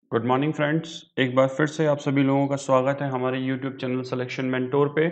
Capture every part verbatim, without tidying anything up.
Good morning friends, एक बार फिर से आप सभी लोगों का स्वागत है हमारे यूट्यूब चैनल सिलेक्शन मेंटोर पे।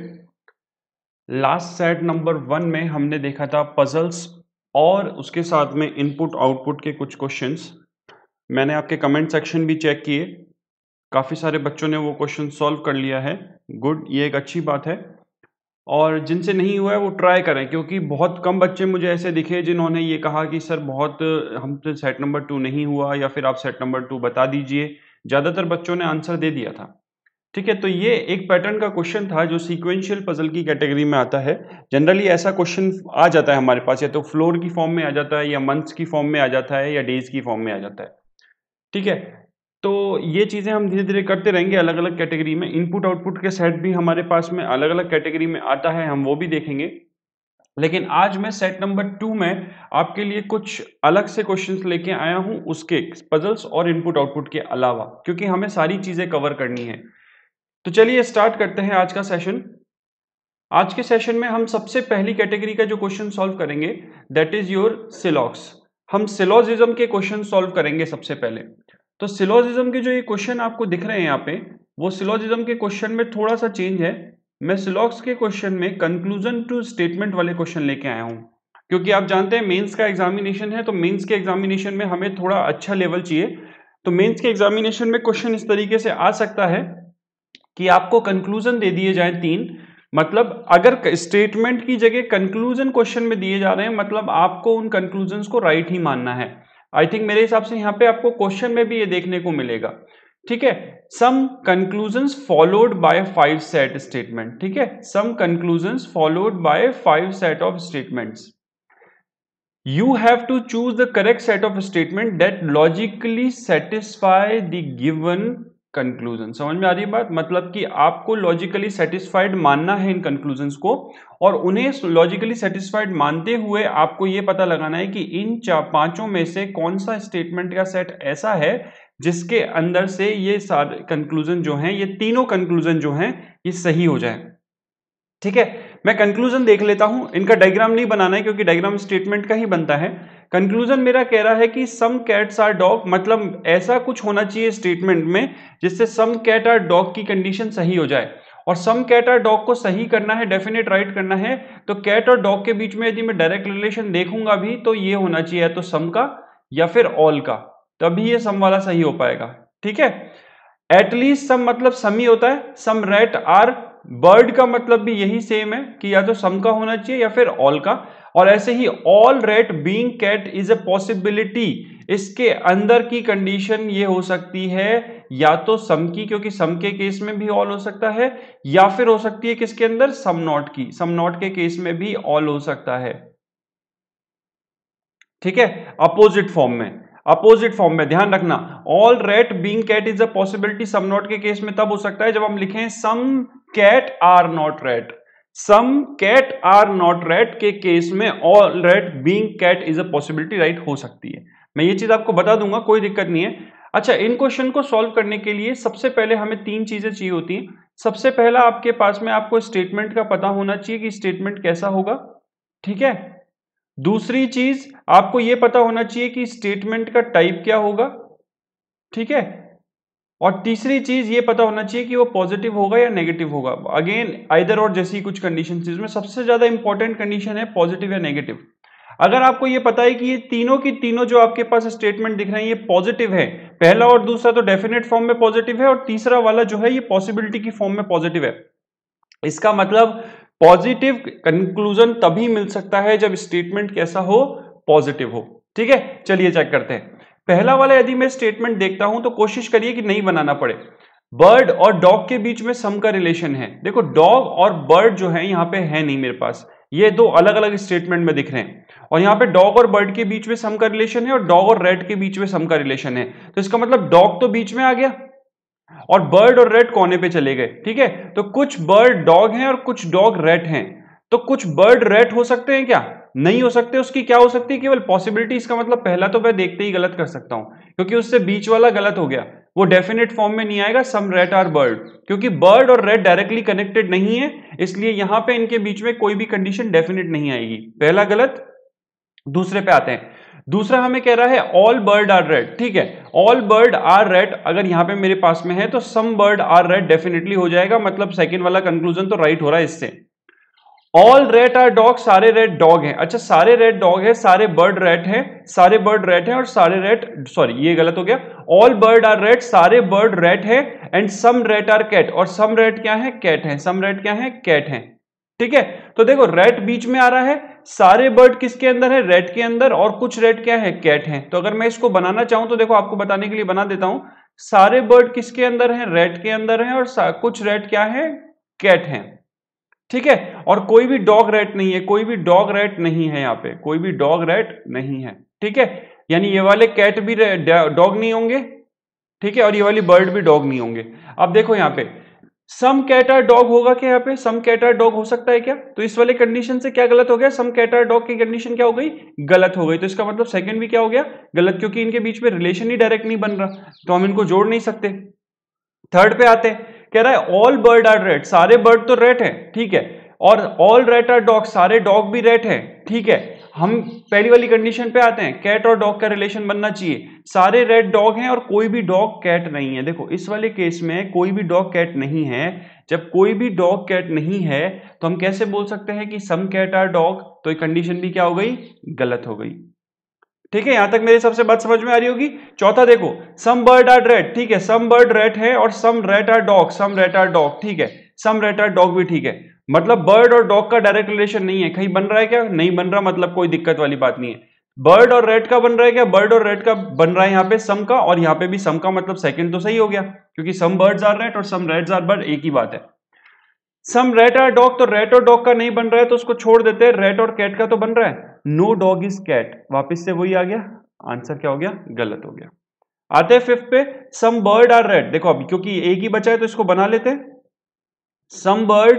लास्ट सेट नंबर वन में हमने देखा था पजल्स और उसके साथ में इनपुट आउटपुट के कुछ क्वेश्चंस। मैंने आपके कमेंट सेक्शन भी चेक किए, काफ़ी सारे बच्चों ने वो क्वेश्चन सॉल्व कर लिया है। गुड, ये एक अच्छी बात है। और जिनसे नहीं हुआ है वो ट्राई करें, क्योंकि बहुत कम बच्चे मुझे ऐसे दिखे जिन्होंने ये कहा कि सर बहुत हमसे सेट नंबर टू नहीं हुआ, या फिर आप सेट नंबर टू बता दीजिए। ज़्यादातर बच्चों ने आंसर दे दिया था। ठीक है, तो ये एक पैटर्न का क्वेश्चन था जो सीक्वेंशियल पजल की कैटेगरी में आता है। जनरली ऐसा क्वेश्चन आ जाता है हमारे पास, या तो फ्लोर की फॉर्म में आ जाता है, या मंथ्स की फॉर्म में आ जाता है, या डेज की फॉर्म में आ जाता है। ठीक है, तो ये चीजें हम धीरे धीरे करते रहेंगे अलग अलग कैटेगरी में। इनपुट आउटपुट के सेट भी हमारे पास में अलग अलग कैटेगरी में आता है, हम वो भी देखेंगे। लेकिन आज मैं सेट नंबर टू में आपके लिए कुछ अलग से क्वेश्चंस लेके आया हूं, उसके पजल्स और इनपुट आउटपुट के अलावा, क्योंकि हमें सारी चीजें कवर करनी है। तो चलिए स्टार्ट करते हैं आज का सेशन। आज के सेशन में हम सबसे पहली कैटेगरी का जो क्वेश्चन सॉल्व करेंगे दैट इज योर सिलॉक्स। हम सिलोजिज्म के क्वेश्चन सॉल्व करेंगे सबसे पहले। तो सिलोजिज्म के जो ये क्वेश्चन आपको दिख रहे हैं यहाँ पे, वो सिलोजिज्म के क्वेश्चन में थोड़ा सा चेंज है। मैं सिलॉक्स के क्वेश्चन में कंक्लूजन टू स्टेटमेंट वाले क्वेश्चन लेके आया हूँ, क्योंकि आप जानते हैं मेंस का एग्जामिनेशन है, तो मेंस के एग्जामिनेशन में हमें थोड़ा अच्छा लेवल चाहिए। तो मेंस के एग्जामिनेशन में क्वेश्चन इस तरीके से आ सकता है कि आपको कंक्लूजन दे दिए जाए तीन, मतलब अगर स्टेटमेंट की जगह कंक्लूजन क्वेश्चन में दिए जा रहे हैं, मतलब आपको उन कंक्लूजन्स को राइट ही मानना है। आई थिंक मेरे हिसाब से यहाँ पे आपको क्वेश्चन में भी ये देखने को मिलेगा। ठीक है, some conclusions followed by five set statement. ठीक है, some conclusions followed by five set of statements. You have to choose the correct set of statement that logically satisfy the given conclusion। समझ में आ रही है बात? मतलब कि आपको लॉजिकली सेटिस्फाइड मानना है इन कंक्लूजन्स को, और उन्हें लॉजिकली सेटिस्फाइड मानते हुए आपको ये पता लगाना है कि इन चार पांचों में से कौन सा स्टेटमेंट का सेट ऐसा है जिसके अंदर से ये सारे कंक्लूजन जो हैं, ये तीनों कंक्लूजन जो हैं, ये सही हो जाए। ठीक है, मैं कंक्लूजन देख लेता हूं। इनका डायग्राम नहीं बनाना है, क्योंकि डायग्राम स्टेटमेंट का ही बनता है। कंक्लूजन मेरा कह रहा है कि सम कैट्स आर डॉग, मतलब ऐसा कुछ होना चाहिए स्टेटमेंट में जिससे सम कैट आर डॉग की कंडीशन सही हो जाए। और सम कैट आर डॉग को सही करना है, डेफिनेट राइट करना है, तो कैट और डॉग के बीच में यदि मैं डायरेक्ट रिलेशन देखूंगा भी तो ये होना चाहिए या तो सम का या फिर ऑल का, तभी ये सम वाला सही हो पाएगा। ठीक है, एटलीस्ट सम मतलब सम ही होता है। सम रेट आर बर्ड का मतलब भी यही सेम है कि या तो सम का होना चाहिए या फिर ऑल का। और ऐसे ही all rat being cat is a possibility, इसके अंदर की कंडीशन ये हो सकती है या तो सम की, क्योंकि सम के केस में भी ऑल हो सकता है, या फिर हो सकती है किसके अंदर, सम नॉट की। सम नॉट के केस में भी ऑल हो सकता है। ठीक है, अपोजिट फॉर्म में, अपोजिट फॉर्म में ध्यान रखना, all rat being cat is a possibility some not के केस में तब हो सकता है जब हम लिखें some cat are not rat. Some cat are not rat के केस में all rat being cat is a possibility right हो सकती है। मैं ये चीज आपको बता दूंगा, कोई दिक्कत नहीं है। अच्छा, इन क्वेश्चन को सॉल्व करने के लिए सबसे पहले हमें तीन चीजें चाहिए होती हैं। सबसे पहला आपके पास में आपको स्टेटमेंट का पता होना चाहिए कि स्टेटमेंट कैसा होगा। ठीक है, दूसरी चीज आपको यह पता होना चाहिए कि स्टेटमेंट का टाइप क्या होगा। ठीक है, और तीसरी चीज ये पता होना चाहिए कि वो पॉजिटिव होगा या नेगेटिव होगा। अगेन आइदर और जैसी कुछ कंडीशन, इसमें सबसे ज्यादा इंपॉर्टेंट कंडीशन है पॉजिटिव या नेगेटिव। अगर आपको ये पता है कि ये तीनों की तीनों जो आपके पास स्टेटमेंट दिख रहे हैं ये पॉजिटिव है, पहला और दूसरा तो डेफिनेट फॉर्म में पॉजिटिव है, और तीसरा वाला जो है ये पॉसिबिलिटी की फॉर्म में पॉजिटिव है, इसका मतलब पॉजिटिव कंक्लूजन तभी मिल सकता है जब स्टेटमेंट कैसा हो, पॉजिटिव हो। ठीक है, चलिए चेक करते हैं। पहला वाला यदि मैं स्टेटमेंट देखता हूं तो कोशिश करिए कि नहीं बनाना पड़े। बर्ड और डॉग के बीच में सम का रिलेशन है। देखो, डॉग और बर्ड जो है यहां पे है नहीं मेरे पास, ये दो अलग अलग स्टेटमेंट में दिख रहे हैं। और यहां पे डॉग और बर्ड के बीच में सम का रिलेशन है, और डॉग और रेड के बीच में सम का रिलेशन है। तो इसका मतलब डॉग तो बीच में आ गया और बर्ड और रेड कोने पे चले गए। ठीक है, तो कुछ बर्ड डॉग हैं और कुछ डॉग रेट हैं। तो कुछ बर्ड रेट हो सकते हैं क्या? नहीं हो सकते। उसकी क्या हो सकती है? केवल पॉसिबिलिटी। इसका मतलब पहला तो मैं देखते ही गलत कर सकता हूं, क्योंकि उससे बीच वाला गलत हो गया, वो डेफिनेट फॉर्म में नहीं आएगा सम रेट आर बर्ड, क्योंकि बर्ड और रेट डायरेक्टली कनेक्टेड नहीं है, इसलिए यहां पे इनके बीच में कोई भी कंडीशन डेफिनेट नहीं आएगी। पहला गलत। दूसरे पे आते हैं, दूसरा हमें कह रहा है ऑल बर्ड आर रेड, ठीक है, ऑल बर्ड आर रेड अगर यहां पे मेरे पास में है तो some bird are red definitely हो जाएगा, मतलब सेकंड वाला कंक्लूजन तो राइट हो रहा है इससे। ऑल रेड आर डॉग, सारे रेड डॉग हैं, अच्छा सारे रेड डॉग है, सारे बर्ड रेड है, सारे बर्ड रेड है और सारे रेड, सॉरी ये गलत हो गया, ऑल बर्ड आर रेड, सारे बर्ड रेड है, and some red are cat, और सम रेड क्या है, कैट है, सम रेड क्या है, कैट है, ठीक है। तो देखो रेड बीच में आ रहा है, सारे बर्ड किसके अंदर है, रेड के अंदर, और कुछ रेड क्या है, कैट है। तो अगर मैं इसको बनाना चाहूं तो देखो आपको बताने के लिए बना देता हूं, सारे बर्ड किसके अंदर है, रेड के अंदर है, और कुछ रेड क्या है, कैट है, ठीक है। और कोई भी डॉग रेट नहीं है, कोई भी डॉग रेट नहीं है, यहां पे कोई भी डॉग रेट नहीं है, ठीक है, यानी ये वाले कैट भी डॉग नहीं होंगे, ठीक है, और ये वाली बर्ड भी डॉग नहीं होंगे। अब देखो यहां पे सम कैट आर डॉग होगा क्या, यहाँ पे सम कैट आर डॉग हो सकता है क्या, तो इस वाले कंडीशन से क्या गलत हो गया, सम कैट आर डॉग की कंडीशन क्या हो गई, गलत हो गई। तो इसका मतलब सेकंड भी क्या हो गया, गलत, क्योंकि इनके बीच में रिलेशन ही डायरेक्ट नहीं बन रहा, तो हम इनको जोड़ नहीं सकते। थर्ड पे आते हैं, कह रहा है ऑल बर्ड आर रेड, सारे बर्ड तो रेड है, ठीक है, और ऑल रेड आर डॉग, सारे डॉग भी रेड है, ठीक है। हम पहली वाली कंडीशन पे आते हैं, कैट और डॉग का रिलेशन बनना चाहिए, सारे रेड डॉग हैं और कोई भी डॉग कैट नहीं है। देखो इस वाले केस में कोई भी डॉग कैट नहीं है, जब कोई भी डॉग कैट नहीं है तो हम कैसे बोल सकते हैं कि सम कैट आर डॉग, तो ये कंडीशन भी क्या हो गई, गलत हो गई, ठीक है। यहां तक मेरे सबसे बात समझ में आ रही होगी। चौथा देखो, सम बर्ड आर रेड, ठीक है, सम बर्ड रेड है, और some red are dog, some red are dog, ठीक है, सम रेड आर डॉग भी ठीक है, मतलब बर्ड और डॉग का डायरेक्ट रिलेशन नहीं है, कहीं बन रहा है क्या, नहीं बन रहा, मतलब कोई दिक्कत वाली बात नहीं है। बर्ड और रेड का बन रहा है क्या, बर्ड और रेड का बन रहा है यहाँ पे सम का, और यहाँ पे भी सम का, मतलब सेकंड तो सही हो गया, क्योंकि सम बर्ड्स आर रेड और सम रेड्स आर बर्ड, एक ही बात है। सम रेट आर डॉग, तो रेट और डॉग का नहीं बन रहा है तो उसको छोड़ देते हैं, रेट और कैट का तो बन रहा है, नो डॉग इज कैट, वापिस से वही आ गया, आंसर क्या हो गया, गलत हो गया। आते हैं फिफ्थ पे, सम बर्ड आर रेड, देखो अभी क्योंकि एक ही बचा है तो इसको बना लेते हैं, सम बर्ड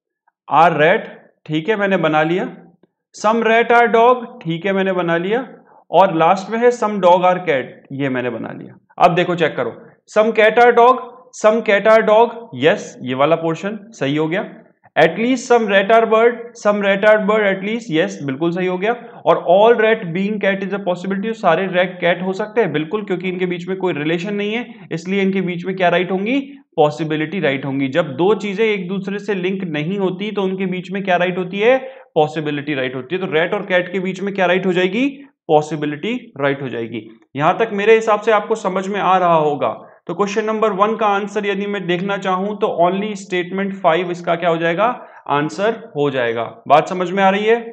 आर रेड, ठीक है मैंने बना लिया, सम रेट आर डॉग, ठीक है मैंने बना लिया, और लास्ट में है सम डॉग आर कैट, ये मैंने बना लिया। अब देखो चेक करो, some cat are dog, some cat are dog, yes ये वाला पोर्शन सही हो गया, at least some rat are bird, some rat are bird at least, yes बिल्कुल सही हो गया, और all rat being cat is a possibility, सारे रेट कैट हो सकते हैं, बिल्कुल, क्योंकि इनके बीच में कोई रिलेशन नहीं है, इसलिए इनके बीच में क्या राइट होंगी, पॉसिबिलिटी राइट होंगी। जब दो चीजें एक दूसरे से लिंक नहीं होती तो उनके बीच में क्या राइट होती है, पॉसिबिलिटी राइट होती है। तो रेट और कैट के बीच में क्या राइट हो जाएगी, पॉसिबिलिटी राइट हो जाएगी। यहां तक मेरे हिसाब से आपको समझ में आ रहा होगा। तो क्वेश्चन नंबर वन का आंसर यदि मैं देखना चाहूं तो ओनली स्टेटमेंट फाइव इसका क्या हो जाएगा, आंसर हो जाएगा। बात समझ में आ रही है,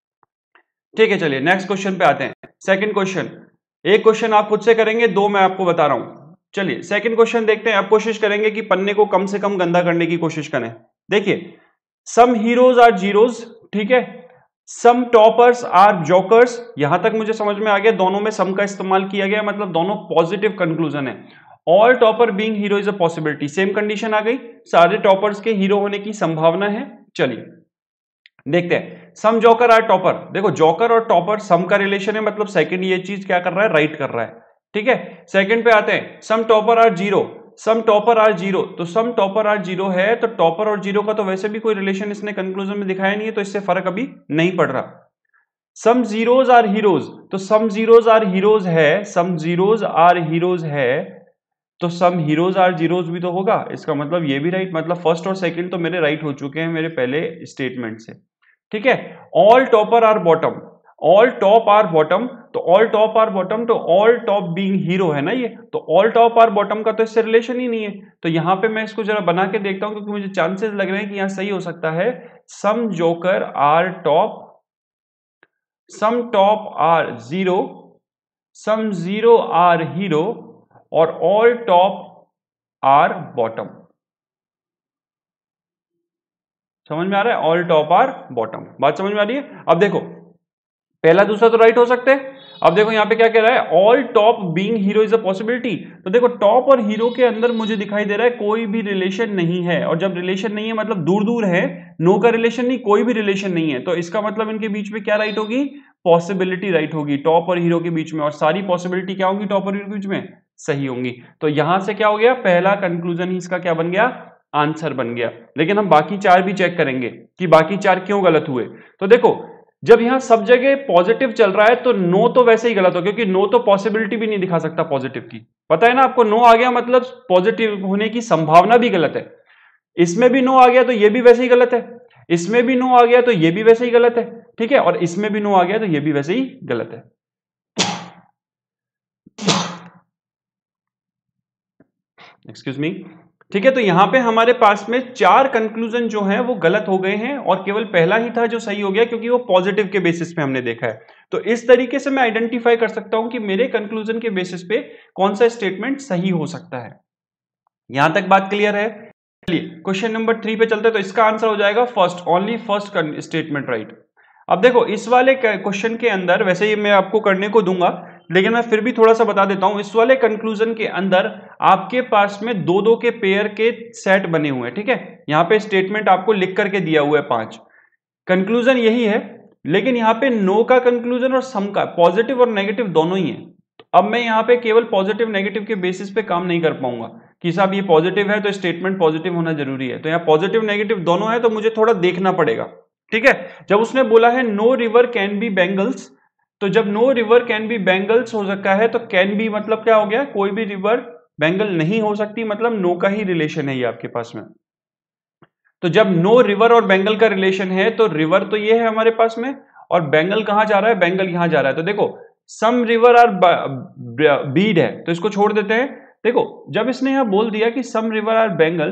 ठीक है। चलिए नेक्स्ट क्वेश्चन पे आते हैं। सेकंड क्वेश्चन, एक क्वेश्चन आप खुद से करेंगे, दो मैं आपको बता रहा हूं। चलिए सेकंड क्वेश्चन देखते हैं। आप कोशिश करेंगे कि पन्ने को कम से कम गंदा करने की कोशिश करें। देखिए, सम हीरोज आर जीरोज, ठीक है, सम टॉपर्स आर जोकर्स, यहां तक मुझे समझ में आ गया, दोनों में सम का इस्तेमाल किया गया, मतलब दोनों पॉजिटिव कंक्लूजन है। All topper being hero is a possibility, same condition आ गई, सारे टॉपर्स के हीरो होने की संभावना है। चलिए देखते हैं, सम जोकर आर टॉपर, देखो जोकर और टॉपर सम का रिलेशन है, मतलब सेकंड ये चीज क्या कर रहा है, राइट कर रहा है, ठीक है। सेकंड पे आते हैं, some topper are zero, some topper are zero, तो सम टॉपर आर जीरो है, तो टॉपर और जीरो का तो वैसे भी कोई रिलेशन इसने कंक्लूजन में दिखाया नहीं है, तो इससे फर्क अभी नहीं पड़ रहा। सम जीरोज आर हीरोज, तो सम जीरोज आर हीरोज है, सम जीरोज आर हीरोज है, तो सम हीरोज आर जीरोज भी तो होगा, इसका मतलब ये भी राइट, मतलब फर्स्ट और सेकंड तो मेरे राइट हो चुके हैं मेरे पहले स्टेटमेंट से, ठीक है। All topper are bottom, all top are bottom, तो ऑल टॉप आर बॉटम, तो ऑल टॉप बीइंग हीरो है ना ये, तो ऑल टॉप आर बॉटम का तो इससे रिलेशन ही नहीं है। तो यहां पे मैं इसको जरा बना के देखता हूं, क्योंकि मुझे चांसेस लग रहे हैं कि यहां सही हो सकता है। Some joker are top, some top are zero, some zero are hero, और ऑल टॉप आर बॉटम। समझ में आ रहा है, ऑल टॉप आर बॉटम, बात समझ में आ रही है। अब देखो पहला दूसरा तो राइट हो सकते हैं। अब देखो यहां पे क्या कह रहा है, all top being hero is a possibility, तो देखो टॉप और हीरो के अंदर मुझे दिखाई दे रहा है कोई भी रिलेशन नहीं है, और जब रिलेशन नहीं है मतलब दूर दूर है, नो का रिलेशन नहीं, कोई भी रिलेशन नहीं है, तो इसका मतलब इनके बीच में क्या राइट होगी, पॉसिबिलिटी राइट होगी, टॉप और हीरो के बीच में, और सारी पॉसिबिलिटी क्या होगी, टॉप और हीरो के बीच में सही होंगी। तो यहां से क्या हो गया, पहला कंक्लूजन ही इसका क्या बन गया, आंसर बन गया। लेकिन हम बाकी चार भी चेक करेंगे कि बाकी चार क्यों गलत हुए। तो देखो जब यहां सब जगह पॉजिटिव चल रहा है तो नो तो वैसे ही गलत हो, क्योंकि नो तो पॉसिबिलिटी भी नहीं दिखा सकता पॉजिटिव की, पता है ना आपको, नो आ गया मतलब पॉजिटिव होने की संभावना भी गलत है। इसमें भी नो आ गया तो ये भी वैसे ही गलत है, इसमें भी नो आ गया तो ये भी वैसे ही गलत है, ठीक है, और इसमें भी नो आ गया तो ये भी वैसे ही गलत है। एक्सक्यूज मी, ठीक है, तो यहां पे हमारे पास में चार कंक्लूजन जो हैं वो गलत हो गए हैं और केवल पहला ही था जो सही हो गया, क्योंकि वो पॉजिटिव के बेसिस पे हमने देखा है। तो इस तरीके से मैं आइडेंटिफाई कर सकता हूं कि मेरे कंक्लूजन के बेसिस पे कौन सा स्टेटमेंट सही हो सकता है। यहां तक बात क्लियर है? चलिए क्वेश्चन नंबर थ्री पे चलते हैं। तो इसका आंसर हो जाएगा first, only first statement right. अब देखो इस वाले क्वेश्चन के अंदर, वैसे ही मैं आपको करने को दूंगा लेकिन मैं फिर भी थोड़ा सा बता देता हूं, इस वाले कंक्लूजन के अंदर आपके पास में दो दो के पेयर के सेट बने हुए हैं, ठीक है, यहां पे स्टेटमेंट आपको लिख करके दिया हुआ है पांच, कंक्लूजन यही है, लेकिन यहां पे नो का कंक्लूजन और सम का, पॉजिटिव और नेगेटिव दोनों ही है। तो अब मैं यहां पे केवल पॉजिटिव नेगेटिव के बेसिस पे काम नहीं कर पाऊंगा कि साहब ये पॉजिटिव है तो स्टेटमेंट पॉजिटिव होना जरूरी है, तो यहाँ पॉजिटिव नेगेटिव दोनों है तो मुझे थोड़ा देखना पड़ेगा, ठीक है। जब उसने बोला है no river can be bangles, तो जब no river can be bangles हो सकता है तो कैन बी मतलब क्या हो गया, कोई भी रिवर बैंगल नहीं हो सकती, मतलब नो का ही रिलेशन है ये आपके पास में। तो जब नो रिवर और बैंगल का रिलेशन है तो रिवर तो ये है हमारे पास में, और बैंगल कहां जा रहा है, बैंगल यहां जा रहा है। तो देखो सम रिवर आर बीड है तो इसको छोड़ देते हैं। देखो जब इसने यहां बोल दिया कि सम रिवर आर बैंगल,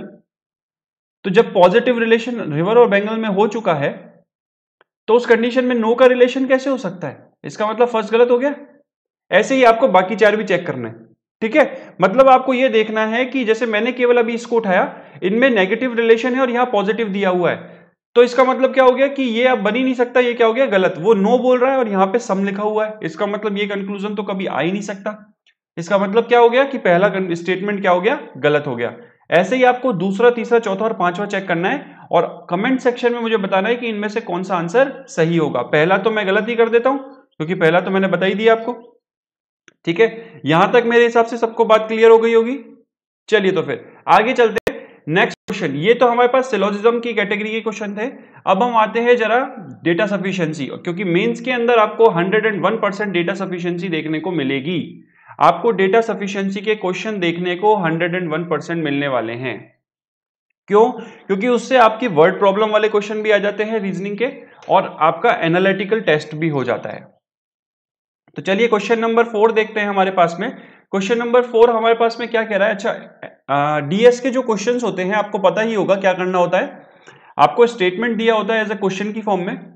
तो जब पॉजिटिव रिलेशन रिवर और बैंगल में हो चुका है तो उस कंडीशन में नो का रिलेशन कैसे हो सकता है, इसका मतलब फर्स्ट गलत हो गया। ऐसे ही आपको बाकी चार भी चेक करना है, ठीक है। मतलब आपको यह देखना है कि जैसे मैंने केवल अभी इसको उठाया, इनमें नेगेटिव रिलेशन है और यहां पॉजिटिव दिया हुआ है, तो इसका मतलब क्या हो गया कि ये अब बन ही नहीं सकता, ये क्या हो गया गलत। वो नो बोल रहा है और यहां पे सम लिखा हुआ है, इसका मतलब ये कंक्लूजन तो कभी आ ही नहीं सकता। इसका मतलब क्या हो गया कि पहला स्टेटमेंट क्या हो गया, गलत हो गया। ऐसे ही आपको दूसरा, तीसरा, चौथा और पांचवा चेक करना है और कमेंट सेक्शन में मुझे बताना है कि इनमें से कौन सा आंसर सही होगा। पहला तो मैं गलत ही कर देता हूं क्योंकि पहला तो मैंने बता ही दिया आपको, ठीक है। यहां तक मेरे हिसाब से सबको बात क्लियर हो गई होगी। चलिए तो फिर आगे चलते हैं। नेक्स्ट क्वेश्चन, ये तो हमारे पास सिलोजिज्म की कैटेगरी के क्वेश्चन थे। अब हम आते हैं जरा डेटा सफिशिएंसी, क्योंकि मेंस के अंदर आपको hundred and one percent data sufficiency देखने को मिलेगी। आपको डेटा सफिशिएंसी के क्वेश्चन देखने को हंड्रेड एंड वन परसेंट मिलने वाले हैं। क्यों? क्योंकि उससे आपकी वर्ड प्रॉब्लम वाले क्वेश्चन भी आ जाते हैं रीजनिंग के, और आपका एनालिटिकल टेस्ट भी हो जाता है। तो चलिए क्वेश्चन नंबर फोर देखते हैं हमारे पास में। क्वेश्चन नंबर फोर हमारे पास में क्या कह रहा है, अच्छा डीएस के जो क्वेश्चंस होते हैं आपको पता ही होगा क्या करना होता है। आपको स्टेटमेंट दिया होता है एज ए क्वेश्चन की फॉर्म में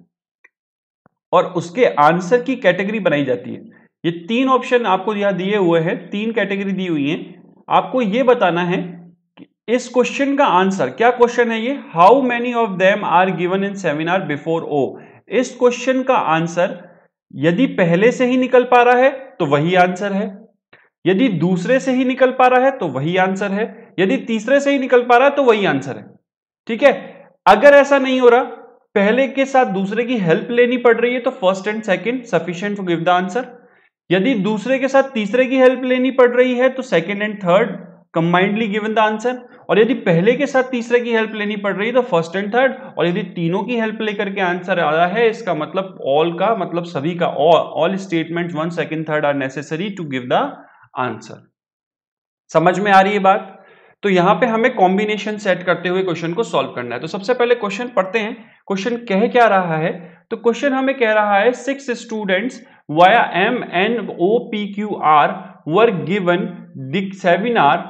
और उसके आंसर की कैटेगरी बनाई जाती है। ये तीन ऑप्शन आपको यहां दिए हुए हैं, तीन कैटेगरी दी हुई है। आपको यह बताना है कि इस क्वेश्चन का आंसर, क्या क्वेश्चन है ये, how many of them are given in seminar before O. इस क्वेश्चन का आंसर यदि पहले से ही निकल पा रहा है तो वही आंसर है, यदि दूसरे से ही निकल पा रहा है तो वही आंसर है, यदि तीसरे से ही निकल पा रहा है तो वही आंसर है, ठीक है। अगर ऐसा नहीं हो रहा, पहले के साथ दूसरे की हेल्प लेनी पड़ रही है, तो first and second sufficient to give the answer. यदि दूसरे के साथ तीसरे की हेल्प लेनी पड़ रही है तो second and third combinedly given the answer, और यदि पहले के साथ तीसरे की हेल्प लेनी पड़ रही है तो फर्स्ट एंड थर्ड, और यदि तीनों की हेल्प लेकर के आंसर आ रहा है, इसका मतलब ऑल का मतलब सभी का, all statements one second third are necessary to give the answer. समझ में आ रही है बात? तो यहां पे हमें कॉम्बिनेशन सेट करते हुए क्वेश्चन को सॉल्व करना है। तो सबसे पहले क्वेश्चन पढ़ते हैं, क्वेश्चन कह क्या रहा है। तो क्वेश्चन हमें कह रहा है six students via M N O P Q R were given the seminar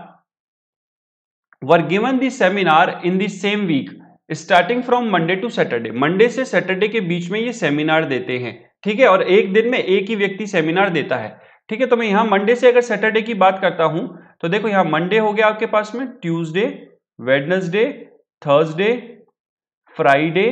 were given the seminar in the same week starting from Monday to Saturday. Monday से सैटरडे के बीच में ये सेमिनार देते हैं, ठीक है, और एक दिन में एक ही व्यक्ति सेमिनार देता है, ठीक है। तो मैं यहां मंडे से अगर सैटरडे की बात करता हूं तो देखो यहां मंडे हो गया आपके पास में, Tuesday, Wednesday, Thursday, Friday,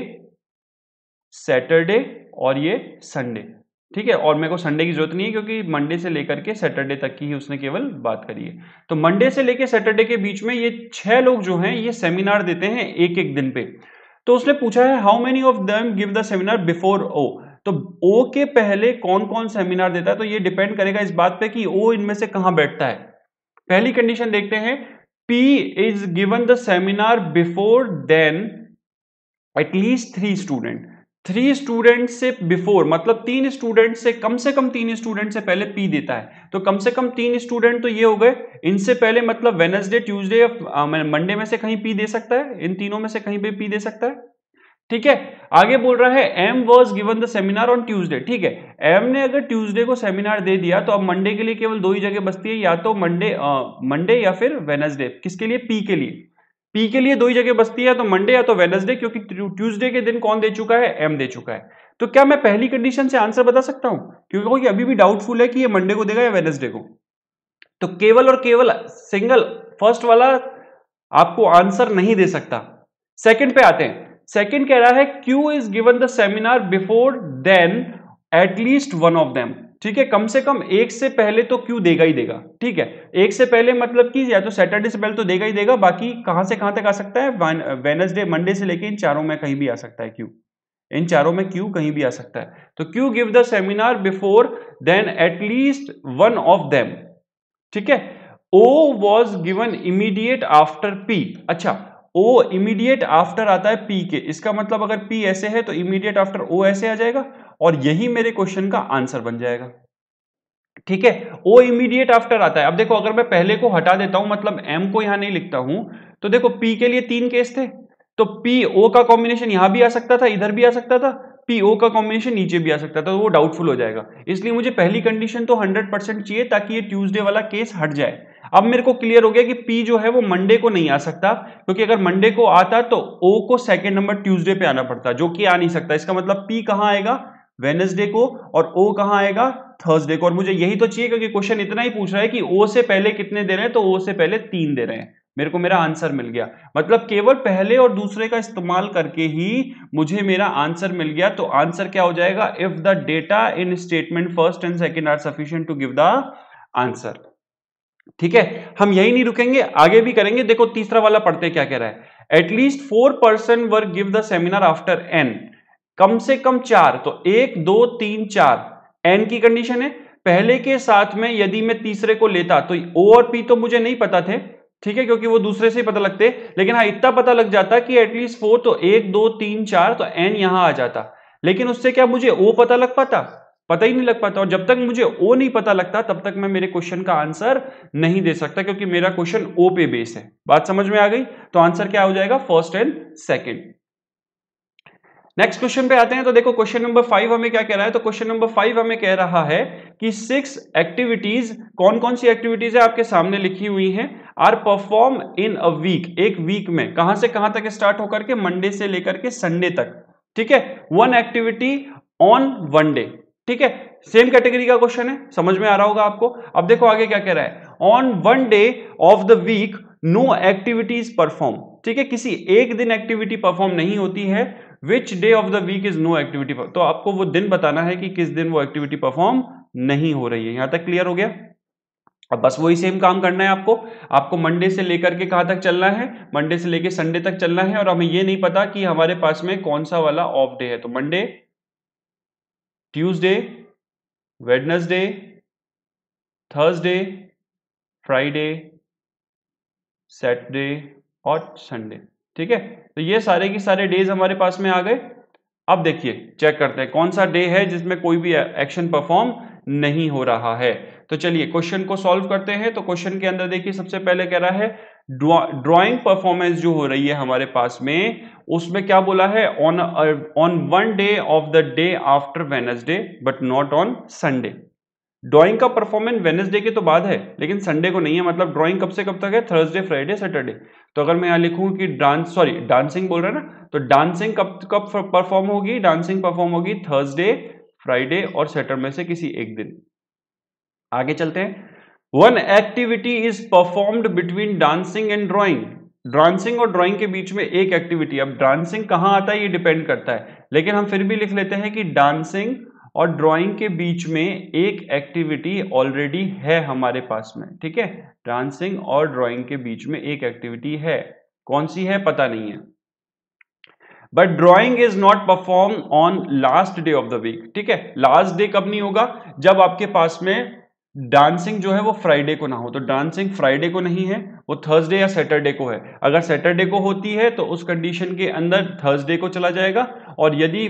Saturday और ये संडे, ठीक है। और मेरे को संडे की जरूरत नहीं है क्योंकि मंडे से लेकर के सैटरडे तक की ही उसने केवल बात करी है। तो मंडे से लेकर सैटरडे के बीच में ये छह लोग जो हैं ये सेमिनार देते हैं एक एक दिन पे। तो उसने पूछा है how many of them give the seminar before O. तो ओ के पहले कौन कौन सेमिनार देता है, तो ये डिपेंड करेगा इस बात पे कि ओ इनमें से कहां बैठता है। पहली कंडीशन देखते हैं, P is given the seminar before then at least three student। Three student से बिफोर, मतलब तीन स्टूडेंट से, कम से कम तीन स्टूडेंट से पहले पी देता है, तो कम से कम तीन स्टूडेंट तो ये हो गए, इनसे पहले मतलब वेडनेसडे, ट्यूसडे या मंडे में से कहीं पी दे सकता है, इन तीनों में से कहीं पे पी दे सकता है। ठीक है, आगे बोल रहा है M was given the seminar on Tuesday. ठीक है, एम ने अगर ट्यूसडे को सेमिनार दे दिया तो अब मंडे के लिए केवल दो ही जगह बचती है, या तो मंडे मंडे या फिर वेडनेसडे। किसके लिए? पी के लिए। पी के लिए दो ही जगह बचती है, तो मंडे या तो वेडनेसडे, क्योंकि ट्यूसडे के दिन कौन दे चुका है? एम दे चुका है। तो क्या मैं पहली कंडीशन से आंसर बता सकता हूं? क्योंकि कोई अभी भी डाउटफुल है कि ये मंडे को देगा या वेडनेसडे को, तो केवल और केवल सिंगल फर्स्ट वाला आपको आंसर नहीं दे सकता। सेकंड पे आते हैं। सेकंड कह रहा है Q is given the seminar before then at least one of them. ठीक है, कम से कम एक से पहले तो क्यू देगा ही देगा। ठीक है, एक से पहले मतलब कि या तो सैटरडे से पहले तो देगा ही देगा, बाकी कहां से कहां तक आ सकता है? वेडनेसडे, मंडे से लेके इन चारों में कहीं भी आ सकता है क्यू, इन चारों में क्यू कहीं भी आ सकता है। तो Q give the seminar before then at least one of them. ठीक है, O was given immediate after P. अच्छा, ओ इमीडिएट आफ्टर आता है पी के, इसका मतलब अगर पी ऐसे है तो इमीडिएट आफ्टर ओ ऐसे आ जाएगा, और यही मेरे क्वेश्चन का आंसर बन जाएगा। ठीक है, ओ इमीडिएट आफ्टर आता है। अब देखो, अगर मैं पहले को हटा देता हूं, मतलब एम को यहां नहीं लिखता हूं, तो देखो पी के लिए तीन केस थे, तो पी ओ का कॉम्बिनेशन यहां भी आ सकता था, इधर भी आ सकता था, पी ओ का कॉम्बिनेशन नीचे भी आ सकता था, तो वो डाउटफुल हो जाएगा। इसलिए मुझे पहली कंडीशन तो हंड्रेड परसेंट चाहिए ताकि ये ट्यूसडे वाला केस हट जाए। अब मेरे को क्लियर हो गया कि पी जो है वो मंडे को नहीं आ सकता, क्योंकि अगर मंडे को आता तो ओ को सेकंड नंबर ट्यूसडे पे आना पड़ता, जो कि आ नहीं सकता। इसका मतलब पी कहां आएगा? वेडनेसडे को, और ओ कहां आएगा? थर्सडे को। और मुझे यही तो चाहिए, क्योंकि क्वेश्चन इतना ही पूछ रहा है कि ओ से पहले कितने दे रहे हैं, तो ओ से पहले तीन दे रहे हैं। मेरे को मेरा आंसर मिल गया, मतलब केवल पहले और दूसरे का इस्तेमाल करके ही मुझे मेरा आंसर मिल गया। तो आंसर क्या हो जाएगा? If the data in statement first and second are sufficient to give the answer. ठीक है, हम यही नहीं रुकेंगे, आगे भी करेंगे। देखो तीसरा वाला पढ़ते क्या कह रहा है। At least four person were give the seminar after N. कम से कम चार, तो एक दो तीन चार एन की कंडीशन है। पहले के साथ में यदि मैं तीसरे को लेता तो ओ और पी तो मुझे नहीं पता थे, ठीक है, क्योंकि वो दूसरे से ही पता लगते, लेकिन हाँ इतना पता लग जाता कि एटलीस्ट फोर, तो एक दो तीन चार, तो एन यहां आ जाता। लेकिन उससे क्या मुझे ओ पता लग पाता? पता ही नहीं लग पाता। और जब तक मुझे ओ नहीं पता लगता तब तक मैं मेरे क्वेश्चन का आंसर नहीं दे सकता, क्योंकि मेरा क्वेश्चन ओ पे बेस है। बात समझ में आ गई? तो आंसर क्या हो जाएगा? First and second. Next question पे आते हैं। तो देखो क्वेश्चन नंबर फाइव हमें क्या कह रहा है। तो क्वेश्चन नंबर फाइव हमें कह रहा है कि सिक्स एक्टिविटीज, कौन कौन सी एक्टिविटीज है आपके सामने लिखी हुई हैं, are perform in a week. एक वीक में कहां से कहां तक स्टार्ट होकर के, मंडे से लेकर के संडे तक। ठीक है, one activity on one day. ठीक है, सेम कैटेगरी का क्वेश्चन है, समझ में आ रहा होगा आपको। अब देखो आगे क्या कह रहा है। On one day of the week no activities perform. ठीक है, किसी एक दिन एक्टिविटी परफॉर्म नहीं होती है। Which day of the week is no activity. तो आपको वो दिन बताना है कि किस दिन वो एक्टिविटी परफॉर्म नहीं हो रही है। यहां तक क्लियर हो गया? अब बस वही सेम काम करना है आपको। आपको मंडे से लेकर के कहां तक चलना है? मंडे से लेकर संडे तक चलना है। और हमें ये नहीं पता कि हमारे पास में कौन सा वाला ऑफ डे है। तो Monday, Tuesday, Wednesday, Thursday, Friday, Saturday और संडे। ठीक है, तो ये सारे के सारे डेज हमारे पास में आ गए। अब देखिए चेक करते हैं कौन सा डे है जिसमें कोई भी एक्शन परफॉर्म नहीं हो रहा है। तो चलिए क्वेश्चन को सॉल्व करते हैं। तो क्वेश्चन के अंदर देखिए सबसे पहले कह रहा है ड्राइंग परफॉर्मेंस जो हो रही है हमारे पास में, उसमें क्या बोला है? On on one day of the day after Wednesday but not on Sunday. Drawing का परफॉर्मेंस वेडनेसडे के तो बाद है, लेकिन संडे को नहीं है। मतलब ड्राइंग कब से कब तक है? Thursday, Friday, Saturday. तो अगर मैं यहां लिखूं कि डांस, सॉरी डांसिंग बोल रहा है ना, तो डांसिंग कब कब परफॉर्म होगी? डांसिंग परफॉर्म होगी थर्सडे, फ्राइडे और सैटरडे में से किसी एक दिन। आगे चलते हैं। One activity is performed between dancing and drawing. Dancing और ड्राइंग के बीच में एक एक्टिविटी। अब डांसिंग कहां आता है ये डिपेंड करता है, लेकिन हम फिर भी लिख लेते हैं कि डांसिंग और ड्राइंग के बीच में एक एक्टिविटी ऑलरेडी है हमारे पास में। ठीक है, डांसिंग और ड्राइंग के बीच में एक एक्टिविटी है। कौन सी है पता नहीं है। But drawing is not perform on last day of the week. ठीक है, लास्ट डे कब नहीं होगा? जब आपके पास में डांसिंग जो है वो फ्राइडे को ना हो, तो डांसिंग फ्राइडे को नहीं है, वो थर्सडे या सैटरडे को है। अगर सैटरडे को होती है तो उस कंडीशन के अंदर थर्सडे को चला जाएगा, और यदि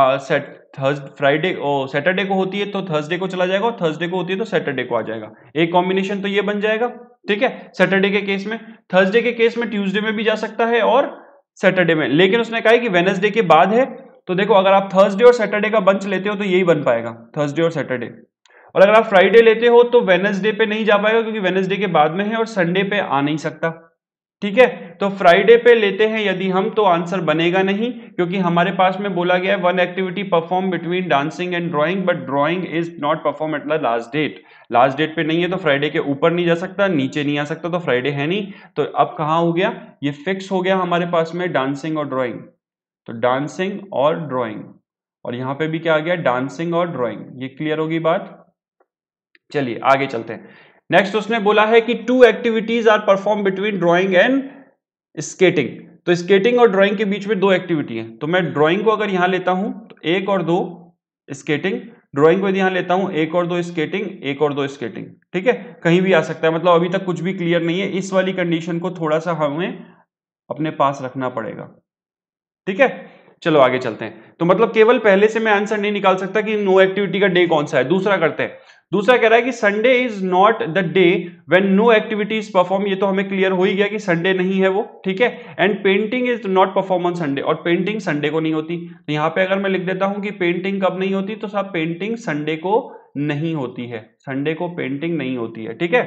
फ्राइडे सैटरडे को होती है तो थर्सडे को चला जाएगा, और थर्सडे को होती है तो सैटरडे को आ जाएगा। एक कॉम्बिनेशन तो ये बन जाएगा, ठीक है, सैटरडे के केस में। थर्सडे के केस में ट्यूसडे में भी जा सकता है और सैटरडे में, लेकिन उसने कहा है कि वेडनेसडे के बाद है, तो देखो अगर आप थर्सडे और सैटरडे का बंच लेते हो तो यही बन पाएगा, थर्सडे और सैटरडे। और अगर आप फ्राइडे लेते हो तो वेडनेसडे पे नहीं जा पाएगा, क्योंकि वेडनेसडे के बाद में है और संडे पे आ नहीं सकता, ठीक है। तो फ्राइडे पे लेते हैं यदि हम, तो आंसर बनेगा नहीं, क्योंकि हमारे पास में बोला गया है one activity perform between dancing and drawing, but drawing is not perform at the last date. Last date पे नहीं है तो फ्राइडे के ऊपर नहीं जा सकता, नीचे नहीं आ सकता, तो फ्राइडे है नहीं। तो अब कहां हो गया, ये फिक्स हो गया हमारे पास में डांसिंग और ड्राइंग। तो डांसिंग और ड्राइंग, और यहां पे भी क्या आ गया, डांसिंग और ड्राइंग। ये क्लियर होगी बात। चलिए आगे चलते हैं। नेक्स्ट उसने बोला है कि two activities are perform between drawing and skating. तो स्केटिंग और ड्राइंग के बीच में दो एक्टिविटी है, तो मैं ड्राइंग को अगर यहां लेता हूं तो एक और दो स्केटिंग, ड्राइंग को यदि यहां लेता हूं एक और दो स्केटिंग, एक और दो स्केटिंग, ठीक है, कहीं भी आ सकता है, मतलब अभी तक कुछ भी क्लियर नहीं है। इस वाली कंडीशन को थोड़ा सा हमें अपने पास रखना पड़ेगा, ठीक है। चलो आगे चलते हैं। तो मतलब केवल पहले से मैं आंसर नहीं निकाल सकता कि नो एक्टिविटी का डे कौन सा है। दूसरा करते हैं, दूसरा कह रहा है कि Sunday is not the day when no activity is perform. ये तो हमें क्लियर हो ही गया कि संडे नहीं है वो, ठीक है। And painting is not perform on Sunday, और पेंटिंग संडे को नहीं होती। तो यहां पे अगर मैं लिख देता हूं कि पेंटिंग कब नहीं होती, तो साहब पेंटिंग संडे को नहीं होती है, संडे को पेंटिंग नहीं होती है, ठीक है।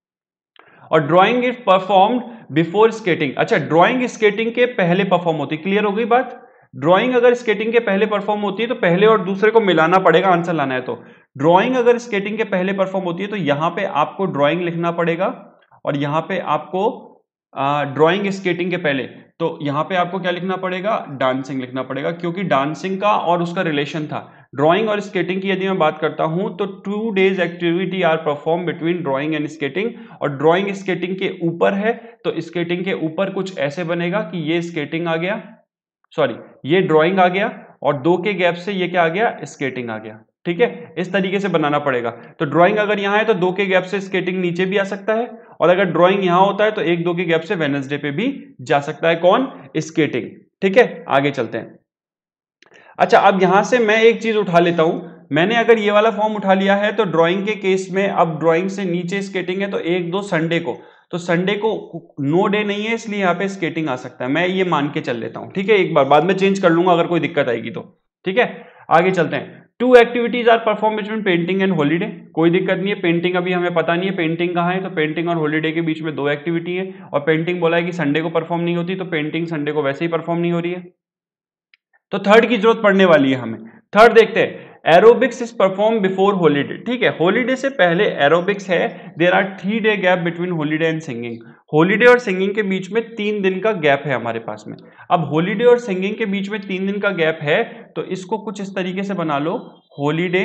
और drawing is performed before skating. अच्छा, ड्राइंग स्केटिंग के पहले परफॉर्म होती है, क्लियर हो गई बात। ड्राइंग अगर स्केटिंग के पहले परफॉर्म होती है तो पहले और दूसरे को मिलाना पड़ेगा, आंसर लाना है तो। ड्राइंग अगर स्केटिंग के पहले परफॉर्म होती है तो यहां पे आपको ड्राइंग लिखना पड़ेगा, और यहां पे आपको ड्राइंग स्केटिंग के पहले, तो यहां पे आपको क्या लिखना पड़ेगा, डांसिंग लिखना पड़ेगा, क्योंकि डांसिंग का और उसका रिलेशन था। ड्राइंग और स्केटिंग की यदि मैं बात करता हूं तो two days activity are perform between drawing and skating, और ड्राइंग स्केटिंग के ऊपर है, तो स्केटिंग के ऊपर कुछ ऐसे बनेगा कि ये स्केटिंग आ गया, सॉरी ये ड्राइंग आ गया, और दो के गैप से ये क्या आ गया, स्केटिंग आ गया, ठीक है। इस तरीके से बनाना पड़ेगा। तो ड्राइंग अगर यहां है तो दो के गैप से स्केटिंग नीचे भी आ सकता है, और अगर ड्राइंग यहां होता है तो एक दो के गैप से वेडनेसडे पे भी जा सकता है, कौन, स्केटिंग, ठीक है। आगे चलते हैं। अच्छा, अब यहां से मैं एक चीज उठा लेता हूं। मैंने अगर ये वाला फॉर्म उठा लिया है तो ड्राइंग के केस में, अब ड्राइंग से नीचे स्केटिंग है, तो एक दो संडे को, तो संडे को नो डे नहीं है, इसलिए यहां पे स्केटिंग आ सकता है। मैं ये मान के चल लेता हूं, ठीक है। एक बार बाद में चेंज कर लूंगा अगर कोई दिक्कत आएगी तो, ठीक है। आगे चलते हैं। Two activities are perform between painting and holiday. कोई दिक्कत नहीं है, पेंटिंग अभी हमें पता नहीं है पेंटिंग कहां है, तो पेंटिंग और हॉलीडे के बीच में दो एक्टिविटी है, और पेंटिंग बोला है कि संडे को परफॉर्म नहीं होती, तो पेंटिंग संडे को वैसे ही परफॉर्म नहीं हो रही है, तो थर्ड की जरूरत पड़ने वाली है हमें। थर्ड देखते हैं, aerobics is perform before holiday, ठीक है। हॉलीडे से पहले एरोबिक्स है, there are three day gap between holiday and singing. Holiday और सिंगिंग के बीच में तीन दिन का गैप है हमारे पास में। अब हॉलीडे और सिंगिंग के बीच में तीन दिन का गैप है, तो इसको कुछ इस तरीके से बना लो, हॉलीडे,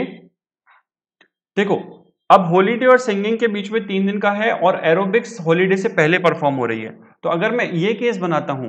देखो अब हॉलीडे और सिंगिंग के बीच में तीन दिन का है, और एरोबिक्स हॉलीडे से पहले परफॉर्म हो रही है। तो अगर मैं ये केस बनाता हूं,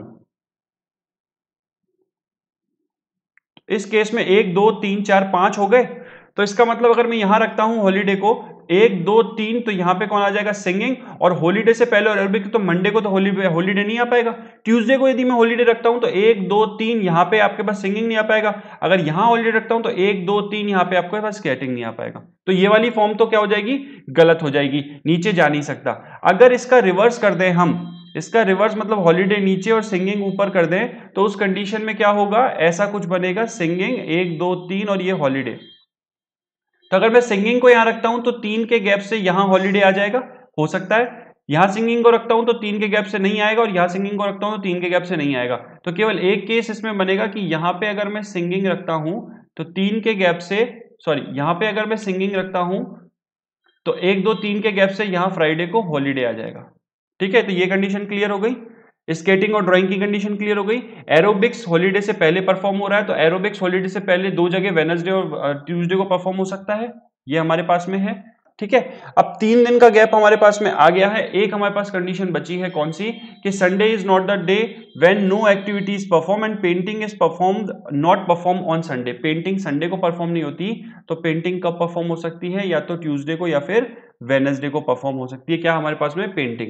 इस केस में एक दो तीन चार पांच हो गए, तो इसका मतलब अगर मैं यहां रखता हूं हॉलीडे को एक दो तीन, तो यहां पे कौन आ जाएगा, सिंगिंग। और हॉलीडे से पहले और अरबिक, तो मंडे को तो हॉलीडे हॉलीडे नहीं आ पाएगा। ट्यूसडे को यदि मैं हॉलीडे रखता हूं तो एक दो तीन यहां पे आपके पास सिंगिंग नहीं आ पाएगा। अगर यहां हॉलीडे रखता हूं तो एक दो तीन यहां पे आपके पास स्केटिंग नहीं आ पाएगा। तो ये वाली फॉर्म तो क्या हो जाएगी, गलत हो जाएगी, नीचे जा नहीं सकता। अगर इसका रिवर्स कर दें हम, इसका रिवर्स मतलब हॉलीडे नीचे और सिंगिंग ऊपर कर दें, तो उस कंडीशन में क्या होगा, ऐसा कुछ बनेगा, सिंगिंग एक दो तीन और ये हॉलीडे। तो अगर मैं सिंगिंग को यहां रखता हूं तो तीन के गैप से यहां हॉलीडे आ जाएगा, हो सकता है। यहां सिंगिंग को रखता हूं तो तीन के गैप से नहीं आएगा, और यहां सिंगिंग को रखता हूं तो तीन के गैप से नहीं आएगा। तो केवल एक केस इसमें बनेगा कि यहां पे अगर मैं सिंगिंग रखता हूं तो तीन के गैप से, सॉरी यहां पे अगर मैं सिंगिंग रखता हूं तो एक दो तीन के गैप से यहां फ्राइडे को हॉलीडे आ जाएगा, ठीक है। तो ये कंडीशन क्लियर हो गई, स्केटिंग और ड्राइंग की कंडीशन क्लियर हो गई। एरोबिक्स हॉलीडे से पहले परफॉर्म हो रहा है, तो एरोबिक्स हॉलीडे से पहले दो जगह वेडनेसडे और ट्यूसडे को परफॉर्म हो सकता है, ये हमारे पास में है, ठीक है। अब तीन दिन का गैप हमारे पास में आ गया है। एक हमारे पास कंडीशन बची है, कौन सी, कि Sunday is not the day when no activity is perform and painting is performed not perform on Sunday. Painting Sunday को परफॉर्म नहीं होती, तो पेंटिंग कब परफॉर्म हो सकती है, या तो ट्यूसडे को या फिर वेडनेसडे को परफॉर्म हो सकती है। क्या हमारे पास में? पेंटिंग।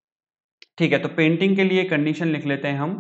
ठीक है, तो पेंटिंग के लिए कंडीशन लिख लेते हैं हम,